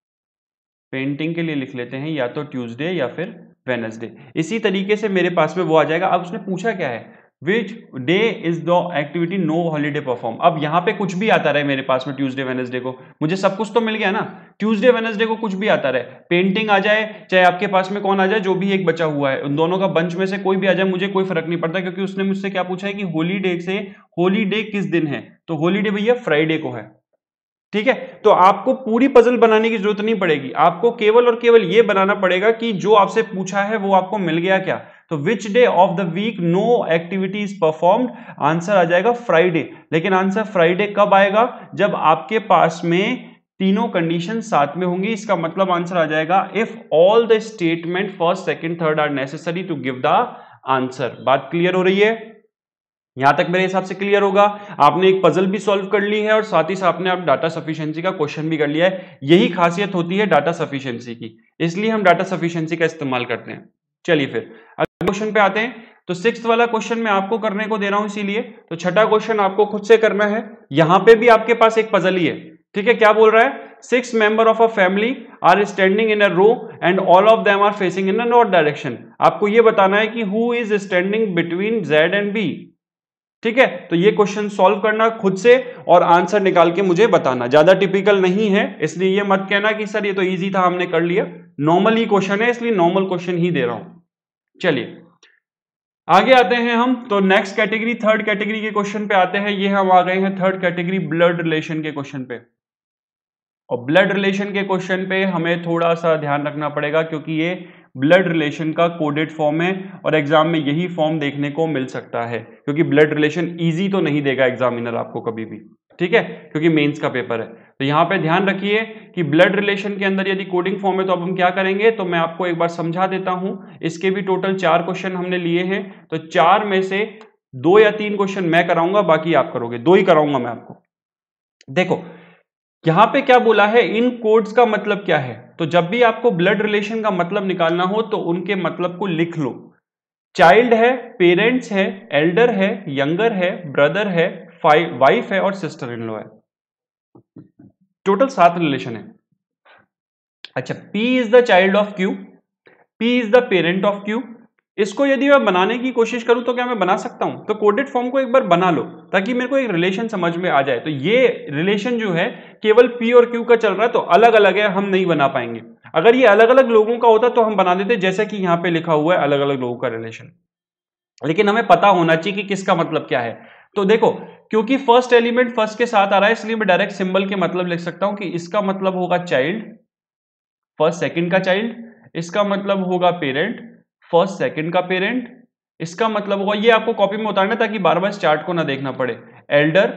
पेंटिंग के लिए लिख लेते हैं या तो ट्यूसडे या फिर वेडनेसडे। इसी तरीके से मेरे पास में वो आ जाएगा। अब उसने पूछा क्या है, which day is the activity no holiday perform. अब यहां पे कुछ भी आता रहे मेरे पास में, ट्यूसडे वेडनेसडे को मुझे सब कुछ तो मिल गया ना, ट्यूसडे वेडनेसडे को कुछ भी आता रहे, पेंटिंग आ जाए चाहे आपके पास में कौन आ जाए, जो भी एक बचा हुआ है उन दोनों का बंच में से कोई भी आ जाए, मुझे कोई फर्क नहीं पड़ता, क्योंकि उसने मुझसे क्या पूछा है कि होलीडे से होलीडे किस दिन है, तो होलीडे भैया फ्राइडे को है। ठीक है, तो आपको पूरी पजल बनाने की जरूरत नहीं पड़ेगी, आपको केवल और केवल ये बनाना पड़ेगा कि जो आपसे पूछा है वो आपको मिल गया क्या। तो which day of the week no activity is performed, answer आ जाएगा फ्राइडे। लेकिन आंसर फ्राइडे कब आएगा? जब आपके पास में तीनों कंडीशन साथ में होंगी। इसका मतलब आंसर आ जाएगा if all the statement first second third are necessary to give the answer. बात क्लियर हो रही है? यहां तक मेरे हिसाब से क्लियर होगा। आपने एक पजल भी सॉल्व कर ली है और साथ ही साथ में आप डाटा सफिशिएंसी का क्वेश्चन भी कर लिया है। यही खासियत होती है डाटा सफिशिएंसी की, इसलिए हम डाटा सफिशिएंसी का इस्तेमाल करते हैं। चलिए फिर अगले क्वेश्चन पे आते हैं। तो सिक्स्थ वाला क्वेश्चन मैं आपको करने को दे रहा हूं, इसीलिए तो छठा क्वेश्चन आपको खुद से करना है। यहां पे भी आपके पास एक पजल ही है। ठीक है, क्या बोल रहा है? Six member of a family are standing in a row and all of them are facing in a north direction. आपको यह बताना है कि who is standing between Z and B. ठीक है, तो ये क्वेश्चन सॉल्व करना खुद से और आंसर निकाल के मुझे बताना। ज्यादा टिपिकल नहीं है, इसलिए ये मत कहना कि सर ये तो इजी था हमने कर लिया। नॉर्मल ही क्वेश्चन है, इसलिए नॉर्मल क्वेश्चन ही दे रहा हूं। चलिए आगे आते हैं हम। तो नेक्स्ट कैटेगरी, थर्ड कैटेगरी के क्वेश्चन पे आते हैं। ये हम आ गए हैं थर्ड कैटेगरी, ब्लड रिलेशन के क्वेश्चन पे। और ब्लड रिलेशन के क्वेश्चन पे हमें थोड़ा सा ध्यान रखना पड़ेगा, क्योंकि ये ब्लड रिलेशन का कोडेड फॉर्म है और एग्जाम में यही फॉर्म देखने को मिल सकता है, क्योंकि ब्लड रिलेशन इजी तो नहीं देगा एग्जामिनर आपको कभी भी। ठीक है, क्योंकि मेंस का पेपर है। तो यहां पे ध्यान रखिए कि ब्लड रिलेशन के अंदर यदि कोडिंग फॉर्म है तो अब हम क्या करेंगे, तो मैं आपको एक बार समझा देता हूं। इसके भी टोटल चार क्वेश्चन हमने लिए हैं, तो चार में से दो या तीन क्वेश्चन मैं कराऊंगा, बाकी आप करोगे। दो ही कराऊंगा मैं आपको। देखो यहां पे क्या बोला है, इन कोड्स का मतलब क्या है। तो जब भी आपको ब्लड रिलेशन का मतलब निकालना हो तो उनके मतलब को लिख लो। चाइल्ड है, पेरेंट्स है, एल्डर है, यंगर है, ब्रदर है, वाइफ है और सिस्टर इन लॉ है। टोटल सात रिलेशन है। अच्छा, P is the child of Q, P is the parent of Q। इसको यदि मैं बनाने की कोशिश करूं तो क्या मैं बना सकता हूं? तो कोडेड फॉर्म को एक बार बना लो ताकि मेरे को एक रिलेशन समझ में आ जाए। तो ये रिलेशन जो है केवल P और Q का चल रहा है, तो अलग अलग है, हम नहीं बना पाएंगे। अगर ये अलग अलग लोगों का होता तो हम बना देते, जैसे कि यहां पे लिखा हुआ है अलग अलग लोगों का रिलेशन। लेकिन हमें पता होना चाहिए कि किसका मतलब क्या है। तो देखो, क्योंकि फर्स्ट एलिमेंट फर्स्ट के साथ आ रहा है, इसलिए मैं डायरेक्ट सिंबल के मतलब लिख सकता हूं कि इसका मतलब होगा चाइल्ड, फर्स्ट सेकंड का चाइल्ड। इसका मतलब होगा पेरेंट, फर्स्ट सेकंड का पेरेंट। इसका मतलब होगा, ये आपको कॉपी में उतारना ताकि बार बार इस चार्ट को ना देखना पड़े। एल्डर,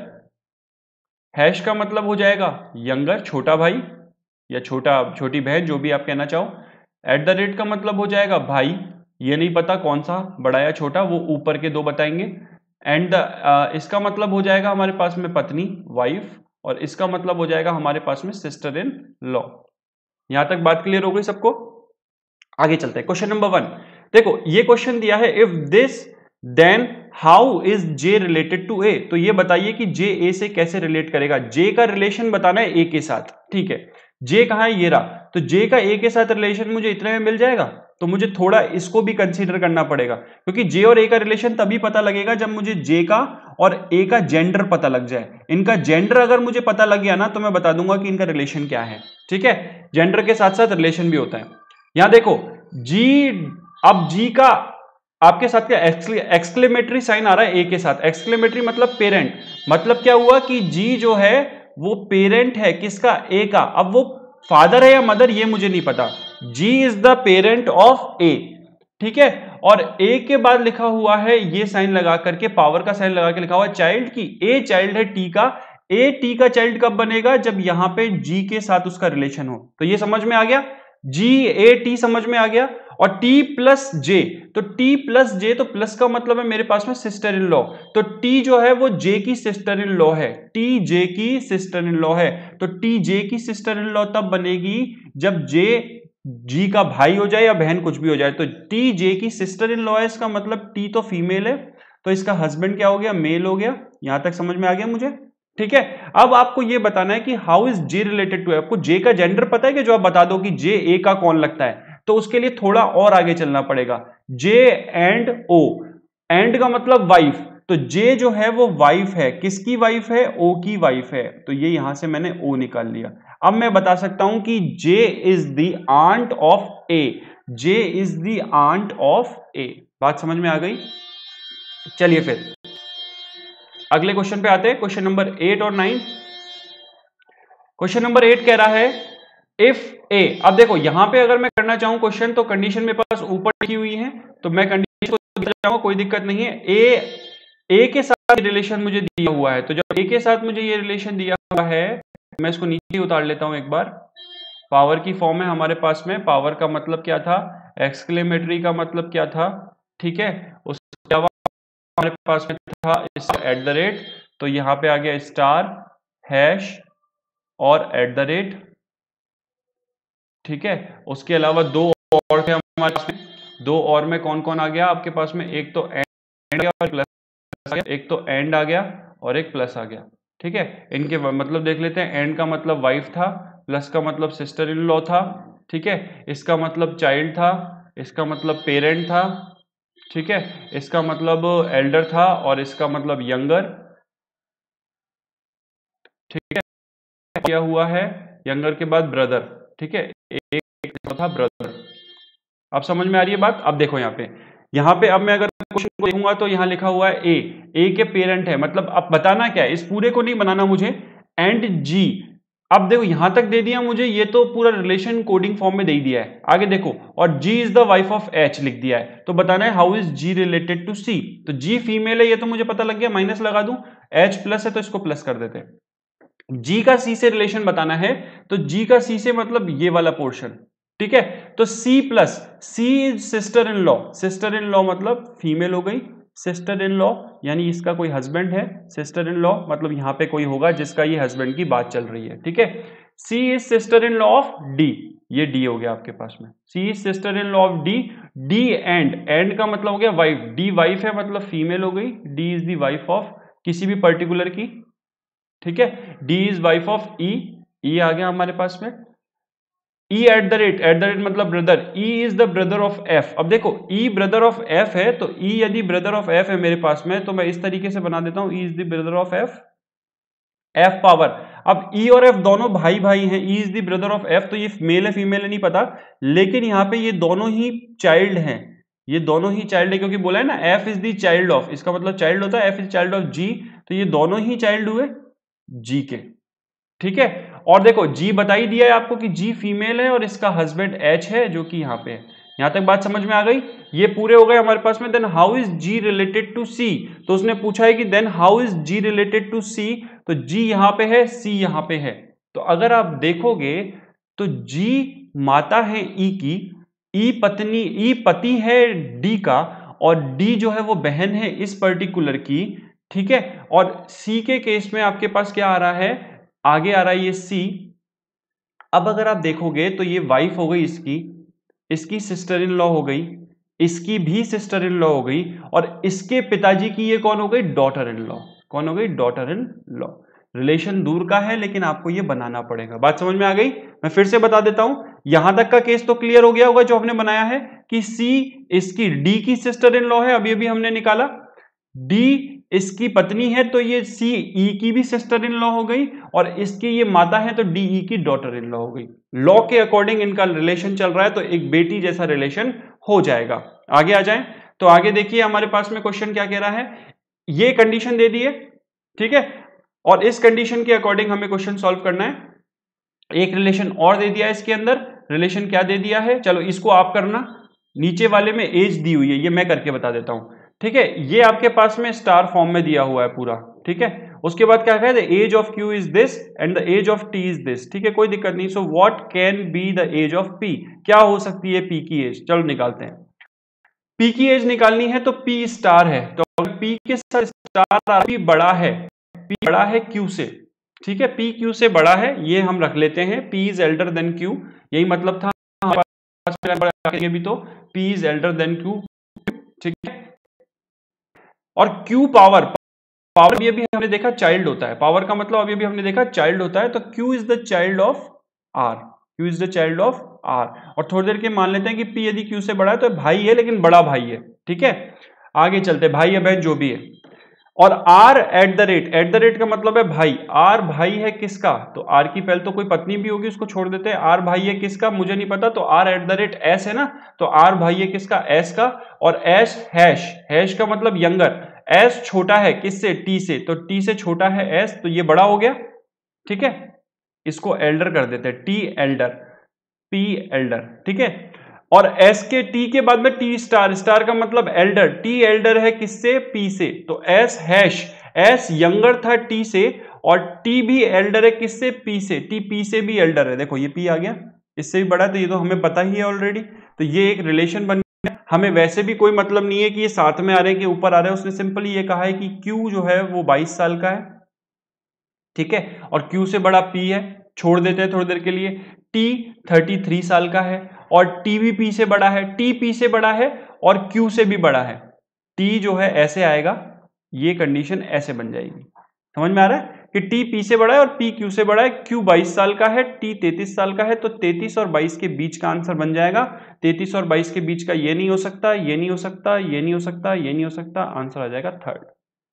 हैश का मतलब हो जाएगा यंगर, छोटा भाई या छोटा छोटी बहन, जो भी आप कहना चाहो। एट द रेट का मतलब हो जाएगा भाई, ये नहीं पता कौन सा बड़ा या छोटा, वो ऊपर के दो बताएंगे। एंड uh, इसका मतलब हो जाएगा हमारे पास में पत्नी, वाइफ। और इसका मतलब हो जाएगा हमारे पास में सिस्टर इन लॉ। यहां तक बात क्लियर हो गई सबको? आगे चलते हैं। क्वेश्चन नंबर वन, देखो ये क्वेश्चन दिया है, if this then how is J related to A. तो ये बताइए कि जे ए से कैसे रिलेट करेगा। जे का रिलेशन बताना है ए के साथ। ठीक है, जे कहां है, ये रहा। तो जे का ए के साथ रिलेशन मुझे इतने में मिल जाएगा, तो मुझे थोड़ा इसको भी कंसीडर करना पड़ेगा, क्योंकि जे और ए का रिलेशन तभी पता लगेगा जब मुझे जे का और ए का जेंडर पता लग जाए। इनका जेंडर अगर मुझे पता लग गया ना, तो मैं बता दूंगा कि इनका रिलेशन क्या है। ठीक है, जेंडर के साथ साथ रिलेशन भी होता है। यहां देखो जी, अब जी का आपके साथ क्या एक्सक्लेमेटरी साइन आ रहा है ए के साथ। एक्सक्लेमेटरी मतलब पेरेंट, मतलब क्या हुआ कि जी जो है वो पेरेंट है किसका, ए का। अब वो फादर है या मदर ये मुझे नहीं पता। G is the parent of A. ठीक है, और ए के बाद लिखा हुआ है ये साइन लगा करके, पावर का साइन लगा के लिखा हुआ है चाइल्ड की। ए चाइल्ड है टी का। ए टी का चाइल्ड कब बनेगा, जब यहां पे जी के साथ उसका रिलेशन हो। तो ये समझ में आ गया, जी ए टी समझ में आ गया। और टी प्लस जे, तो टी प्लस जे, तो प्लस का मतलब है मेरे पास में सिस्टर इन लॉ। तो टी जो है वो जे की सिस्टर इन लॉ है, टी जे की सिस्टर इन लॉ है। तो टी जे की सिस्टर इन लॉ तब बनेगी जब जे जी का भाई हो जाए या बहन, कुछ भी हो जाए। तो टी जे की सिस्टर इन लॉ है, इसका मतलब टी तो फीमेल है, तो इसका हस्बैंड क्या हो गया, मेल हो गया। यहां तक समझ में आ गया मुझे, ठीक है। अब आपको यह बताना है कि how is J related to, आपको जे का जेंडर पता है कि जो आप बता दो कि जे ए का कौन लगता है, तो उसके लिए थोड़ा और आगे चलना पड़ेगा। जे एंड ओ, एंड का मतलब वाइफ, तो जे जो है वो वाइफ है, किसकी वाइफ है, ओ की वाइफ है, तो ये यहां से मैंने ओ निकाल लिया। अब मैं बता सकता हूं कि J is the aunt of A, J is the aunt of A. बात समझ में आ गई। चलिए फिर अगले क्वेश्चन पे आते हैं, क्वेश्चन नंबर एट और नाइन। क्वेश्चन नंबर एट कह रहा है इफ ए, अब देखो यहां पे अगर मैं करना चाहूं क्वेश्चन, तो कंडीशन मेरे पास ऊपर लिखी हुई है, तो मैं कंडीशन को जाऊंगा, कोई दिक्कत नहीं है। ए ए के साथ रिलेशन मुझे दिया हुआ है, तो जब ए के साथ मुझे ये रिलेशन दिया हुआ है, मैं इसको नीचे उतार लेता हूं एक बार। पावर की फॉर्म है हमारे पास में, पावर का मतलब क्या था, एक्सक्लेमेटरी का मतलब क्या था, ठीक है। उसके अलावा हमारे पास में था एट द रेट, तो यहां पे आ गया स्टार, हैश और एट द रेट, ठीक है। उसके अलावा दो और थे हमारे पास में, दो और में कौन कौन आ गया आपके पास में, एक तो एंड और प्लस आ गया, एक तो एंड आ गया और एक प्लस आ गया, ठीक है। इनके मतलब देख लेते हैं। एंड का मतलब वाइफ था, प्लस का मतलब सिस्टर इन लॉ था, ठीक है। इसका मतलब चाइल्ड था, इसका मतलब पेरेंट था, ठीक है। इसका मतलब एल्डर था और इसका मतलब यंगर, ठीक है। किया हुआ है यंगर के बाद ब्रदर, ठीक है, एक था ब्रदर। अब समझ में आ रही है बात। अब देखो यहाँ पे, यहाँ पे अब मैं अगर क्वेश्चन को देखूंगा तो यहाँ लिखा हुआ है ए, ए के पेरेंट है, मतलब अब बताना क्या है, इस पूरे को नहीं बनाना मुझे। एंड जी, अब देखो यहां तक दे दिया मुझे, ये तो पूरा रिलेशन कोडिंग फॉर्म में दे दिया है। आगे देखो, और G is the wife of H लिख दिया है, तो बताना है how is G related to C. तो जी फीमेल है, ये तो मुझे पता लग गया, माइनस लगा दूं। एच प्लस है तो इसको प्लस कर देते हैं। जी का सी से रिलेशन बताना है, तो जी का सी से मतलब ये वाला पोर्शन, ठीक है। तो C plus, C is sister in law, sister in law मतलब फीमेल हो गई, सिस्टर इन लॉ यानी इसका कोई हस्बैंड है, सिस्टर इन लॉ मतलब यहां पे कोई होगा जिसका ये हस्बैंड की बात चल रही है, ठीक है। C is sister in law of D, ये डी हो गया आपके पास में, C is sister in law of D. D and, and का मतलब हो गया वाइफ, डी वाइफ है मतलब फीमेल हो गई, D is the wife of किसी भी पर्टिकुलर की, ठीक है। D is wife of E, E आ गया हमारे पास में। E at the rate, at the rate मतलब brother, E is the brother of F. अब देखो ई ब्रदर ऑफ एफ है, तो ई यदि ब्रदर ऑफ एफ है मेरे पास में, तो मैं इस तरीके से बना देता हूं, E is the brother of F, F power. अब ई और एफ दोनों भाई भाई हैं, E is the brother of F, तो ये मेल है फीमेल है नहीं पता, लेकिन यहां पे ये दोनों ही चाइल्ड हैं, ये दोनों ही चाइल्ड है, क्योंकि बोला है ना F is the child of, इसका मतलब चाइल्ड होता है, F is child of G, तो ये दोनों ही चाइल्ड हुए जी के, ठीक है। और देखो जी बता ही दिया है आपको कि जी फीमेल है और इसका हस्बैंड एच है जो कि यहां पे है। यहां तक बात समझ में आ गई, ये पूरे हो गए हमारे पास में। Then how is G related to C, तो उसने पूछा है कि then how is G related to C, तो जी यहां पे है, सी यहां पे है, तो अगर आप देखोगे तो जी माता है ई की, ई पत्नी, ई पति है डी का, और डी जो है वो बहन है इस पर्टिकुलर की, ठीक है। और सी के केस में आपके पास क्या आ रहा है, आगे आ रहा है ये सी। अब अगर आप देखोगे तो ये वाइफ हो गई इसकी, इसकी सिस्टर इन लॉ हो गई, इसकी भी सिस्टर इन लॉ हो गई, और इसके पिताजी की ये कौन हो गई, डॉटर इन लॉ, कौन हो गई, डॉटर इन लॉ। रिलेशन दूर का है लेकिन आपको ये बनाना पड़ेगा। बात समझ में आ गई। मैं फिर से बता देता हूं, यहां तक का केस तो क्लियर हो गया होगा जो हमने बनाया है कि सी इसकी डी की सिस्टर इन लॉ है, अभी अभी हमने निकाला। डी इसकी पत्नी है तो ये सी ई की भी सिस्टर इन लॉ हो गई, और इसकी ये माता है तो डी ई की डॉटर इन लॉ हो गई। लॉ के अकॉर्डिंग इनका रिलेशन चल रहा है, तो एक बेटी जैसा रिलेशन हो जाएगा। आगे आ जाएं, तो आगे देखिए हमारे पास में क्वेश्चन क्या कह रहा है, ये कंडीशन दे दी है, ठीक है, और इस कंडीशन के अकॉर्डिंग हमें क्वेश्चन सॉल्व करना है। एक रिलेशन और दे दिया है इसके अंदर, रिलेशन क्या दे दिया है, चलो इसको आप करना। नीचे वाले में एज दी हुई है, ये मैं करके बता देता हूं, ठीक है। ये आपके पास में स्टार फॉर्म में दिया हुआ है पूरा, ठीक है। उसके बाद क्या कहते हैं, age of Q is this and the age of T is this, ठीक है, कोई दिक्कत नहीं। So what can be the age of P, क्या हो सकती है पी की एज, चलो निकालते हैं। पी की एज निकालनी है तो पी स्टार है, तो अगर पी के साथ स्टार पी बड़ा है, पी बड़ा है क्यू से, ठीक है, पी क्यू से बड़ा है, ये हम रख लेते हैं, P is elder than Q, यही मतलब था भी, तो P is elder than Q, ठीक है। और Q पावर, पावर अभी अभी हमने देखा चाइल्ड होता है, पावर का मतलब अभी अभी हमने देखा चाइल्ड होता है, तो Q is the child of R, Q is the child of R। और थोड़ी देर के मान लेते हैं कि P यदि Q से बड़ा है तो भाई है, लेकिन बड़ा भाई है, ठीक है। आगे चलते, भाई या बहन जो भी है। और R at the rate, at the rate का मतलब है भाई, R भाई है किसका, तो R की पहले तो कोई पत्नी भी होगी, उसको छोड़ देते हैं। R भाई है किसका मुझे नहीं पता, तो R at the rate S है ना, तो R भाई है किसका, S का। और S हैश, हैश का मतलब यंगर, S छोटा है किससे, T से, तो T से छोटा है S, तो ये बड़ा हो गया, ठीक है। इसको एल्डर कर देते हैं, T एल्डर, P एल्डर, ठीक है। और S के T के बाद में T स्टार, स्टार का मतलब एल्डर, T एल्डर है किससे, P से, तो S हैश, S यंगर था T से, और T भी एल्डर है किससे, P से, T P से भी एल्डर है। देखो ये P आ गया, इससे भी बड़ा है, तो ये तो हमें पता ही है ऑलरेडी, तो ये एक रिलेशन बन गया। हमें वैसे भी कोई मतलब नहीं है कि ये साथ में आ रहे हैं कि ऊपर आ रहे हैं, उसने सिंपली ये कहा है कि Q जो है वो बाईस साल का है, ठीक है, और Q से बड़ा P है, छोड़ देते हैं थोड़ी देर के लिए। T तैंतीस साल का है, और T भी P से बड़ा है, T P से बड़ा है और Q से भी बड़ा है। T जो है ऐसे आएगा, ये कंडीशन ऐसे बन जाएगी, समझ में आ रहा है कि T P से बड़ा है और P Q से बड़ा है। Q बाईस साल का है, T तैंतीस साल का है, तो तैंतीस और बाईस के बीच का आंसर बन जाएगा। तैंतीस और बाईस के बीच का ये नहीं हो सकता, ये नहीं हो सकता, ये नहीं हो सकता, ये नहीं हो सकता, आंसर आ जाएगा थर्ड।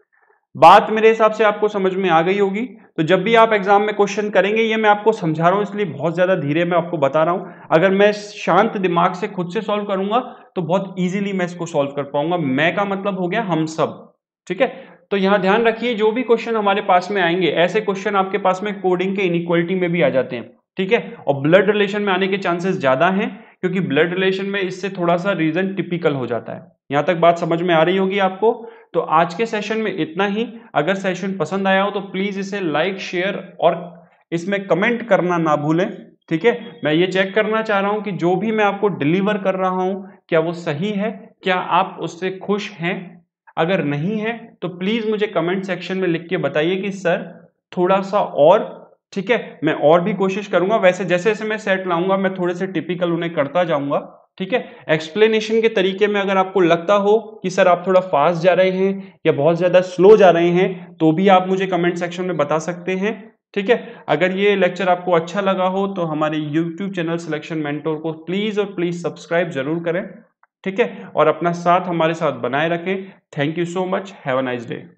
बात मेरे हिसाब से आपको समझ में आ गई होगी। तो जब भी आप एग्जाम में क्वेश्चन करेंगे, ये मैं आपको समझा रहा हूं इसलिए बहुत ज्यादा धीरे मैं आपको बता रहा हूं, अगर मैं शांत दिमाग से खुद से सॉल्व करूंगा तो बहुत इजीली मैं इसको सॉल्व कर पाऊंगा। मैं का मतलब हो गया हम सब, ठीक है। तो यहां ध्यान रखिए, जो भी क्वेश्चन हमारे पास में आएंगे, ऐसे क्वेश्चन आपके पास में कोडिंग के इनइक्वालिटी में भी आ जाते हैं, ठीक है, और ब्लड रिलेशन में आने के चांसेस ज्यादा हैं, क्योंकि ब्लड रिलेशन में इससे थोड़ा सा रीजन टिपिकल हो जाता है। यहां तक बात समझ में आ रही होगी आपको। तो आज के सेशन में इतना ही। अगर सेशन पसंद आया हो तो प्लीज इसे लाइक, शेयर और इसमें कमेंट करना ना भूलें, ठीक है। मैं ये चेक करना चाह रहा हूं कि जो भी मैं आपको डिलीवर कर रहा हूं क्या वो सही है, क्या आप उससे खुश हैं। अगर नहीं है तो प्लीज मुझे कमेंट सेक्शन में लिख के बताइए कि सर थोड़ा सा और, ठीक है, मैं और भी कोशिश करूंगा। वैसे जैसे जैसे मैं सेट लाऊंगा मैं थोड़े से टिपिकल उन्हें करता जाऊंगा, ठीक है। एक्सप्लेनेशन के तरीके में अगर आपको लगता हो कि सर आप थोड़ा फास्ट जा रहे हैं या बहुत ज्यादा स्लो जा रहे हैं, तो भी आप मुझे कमेंट सेक्शन में बता सकते हैं, ठीक है। अगर ये लेक्चर आपको अच्छा लगा हो तो हमारे यूट्यूब चैनल सिलेक्शन मेंटोर को प्लीज और प्लीज सब्सक्राइब जरूर करें, ठीक है, और अपना साथ हमारे साथ बनाए रखें। Thank you so much, have a nice day.